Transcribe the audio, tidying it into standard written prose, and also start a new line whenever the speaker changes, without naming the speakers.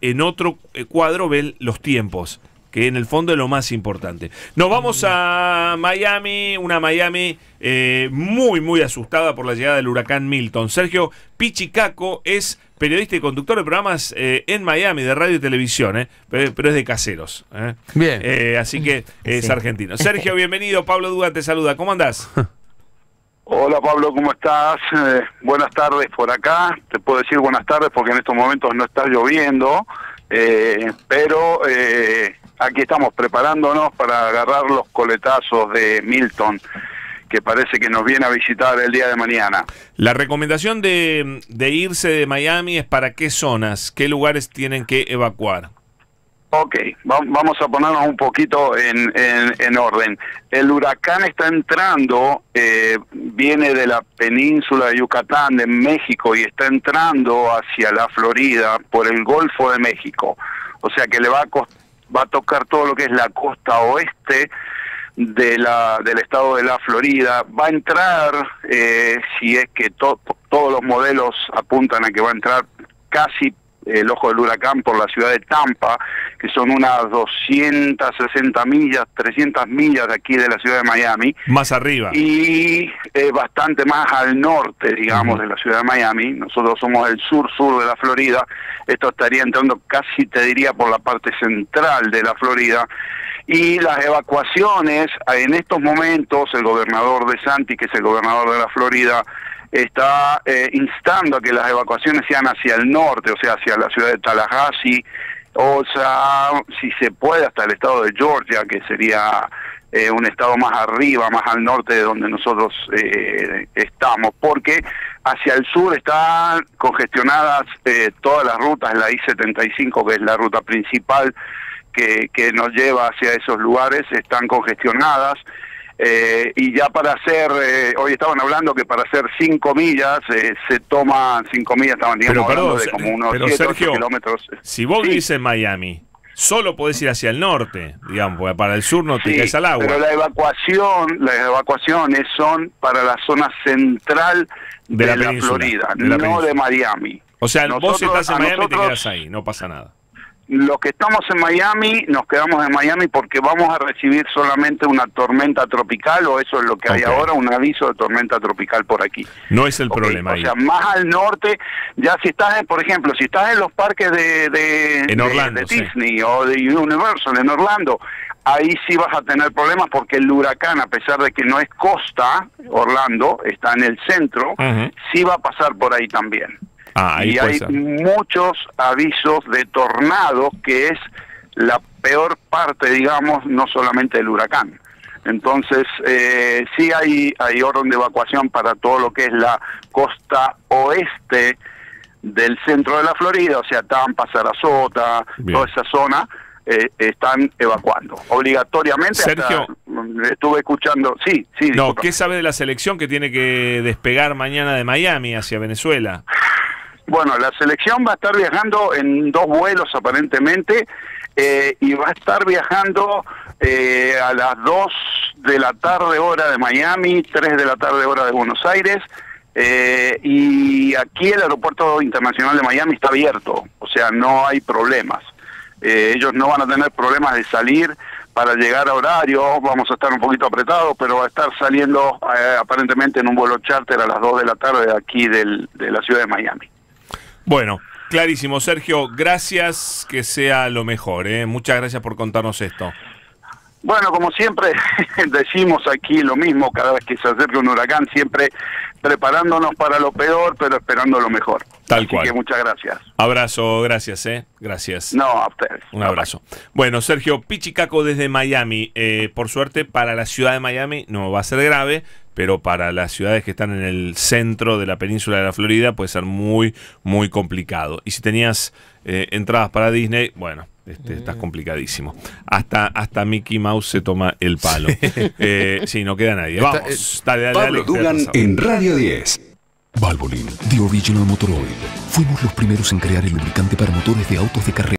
en otro cuadro ven los tiempos, que en el fondo es lo más importante. Nos vamos a Miami, una Miami muy, muy asustada por la llegada del huracán Milton. Sergio Pichi Caco es periodista y conductor de programas en Miami, de radio y televisión, pero es de Caseros.
Bien.
Así que es argentino. Sergio, bienvenido. Pablo Dugan te saluda. ¿Cómo andás?
Hola Pablo, ¿cómo estás? Buenas tardes por acá. Te puedo decir buenas tardes porque en estos momentos no está lloviendo, pero aquí estamos preparándonos para agarrar los coletazos de Milton, que parece que nos viene a visitar el día de mañana.
La recomendación de irse de Miami es para qué zonas, qué lugares tienen que evacuar.
Ok, vamos a ponernos un poquito en orden. El huracán está entrando, viene de la península de Yucatán, de México, y está entrando hacia la Florida por el Golfo de México. O sea que le va a tocar todo lo que es la costa oeste del estado de la Florida. Va a entrar, si es que todos los modelos apuntan a que va a entrar casi el ojo del huracán por la ciudad de Tampa, que son unas 260 millas, 300 millas de aquí de la ciudad de Miami.
Más arriba.
Y bastante más al norte, digamos, de la ciudad de Miami. Nosotros somos el sur-sur de la Florida. Esto estaría entrando casi, te diría, por la parte central de la Florida. Y las evacuaciones, en estos momentos, el gobernador DeSantis, que es el gobernador de la Florida, está instando a que las evacuaciones sean hacia el norte, o sea, hacia la ciudad de Tallahassee, o sea, si se puede, hasta el estado de Georgia, que sería un estado más arriba, más al norte de donde nosotros estamos, porque hacia el sur están congestionadas todas las rutas, la I-75, que es la ruta principal que nos lleva hacia esos lugares, están congestionadas. Y ya para hacer, hoy estaban hablando que para hacer 5 millas, se toma 5 millas, estaban digamos, hablando de como unos 7, 8 kilómetros.
Si vos vivís en Miami, solo podés ir hacia el norte, digamos, porque para el sur no te caes al agua.
Pero las evacuaciones son para la zona central de la Florida, no de Miami.
O sea, vos estás en Miami y te quedás ahí, no pasa nada.
Los que estamos en Miami, nos quedamos en Miami porque vamos a recibir solamente una tormenta tropical, o eso es lo que hay ahora, un aviso de tormenta tropical por aquí.
No es el problema ahí.
O sea, más al norte, ya si estás, por ejemplo, si estás en los parques
en Orlando,
de Disney o de Universal en Orlando, ahí sí vas a tener problemas porque el huracán, a pesar de que no es costa, Orlando, está en el centro, sí va a pasar por ahí también. Y hay muchos avisos de tornados, que es la peor parte, digamos, no solamente del huracán. Entonces, sí hay orden de evacuación para todo lo que es la costa oeste del centro de la Florida, o sea, Tampa, Sarasota, toda esa zona, están evacuando. Obligatoriamente,
Sergio,
estuve escuchando... Sí,
no, ¿qué sabe de la selección que tiene que despegar mañana de Miami hacia Venezuela?
Bueno, la selección va a estar viajando en 2 vuelos aparentemente, y va a estar viajando a las 2 de la tarde hora de Miami, 3 de la tarde hora de Buenos Aires, y aquí el aeropuerto internacional de Miami está abierto, o sea, no hay problemas. Ellos no van a tener problemas de salir para llegar a horario, vamos a estar un poquito apretados, pero va a estar saliendo aparentemente en un vuelo charter a las 2 de la tarde de aquí de la ciudad de Miami.
Bueno, clarísimo, Sergio, gracias, que sea lo mejor, muchas gracias por contarnos esto.
Bueno, como siempre decimos aquí lo mismo cada vez que se acerca un huracán, siempre preparándonos para lo peor, pero esperando lo mejor.
Tal cual.
Así que muchas gracias.
Abrazo, gracias, gracias.
No, a ustedes.
Un abrazo. Bueno, Sergio Pichi Caco desde Miami. Por suerte, para la ciudad de Miami no va a ser grave, pero para las ciudades que están en el centro de la península de la Florida puede ser muy, muy complicado. Y si tenías entradas para Disney, bueno, estás complicadísimo. Hasta Mickey Mouse se toma el palo. Sí, no queda nadie. Vamos, dale.
Pablo Dugan en Radio 10. Valvoline, The Original Motor Oil. Fuimos los primeros en crear el lubricante para motores de autos de carrera.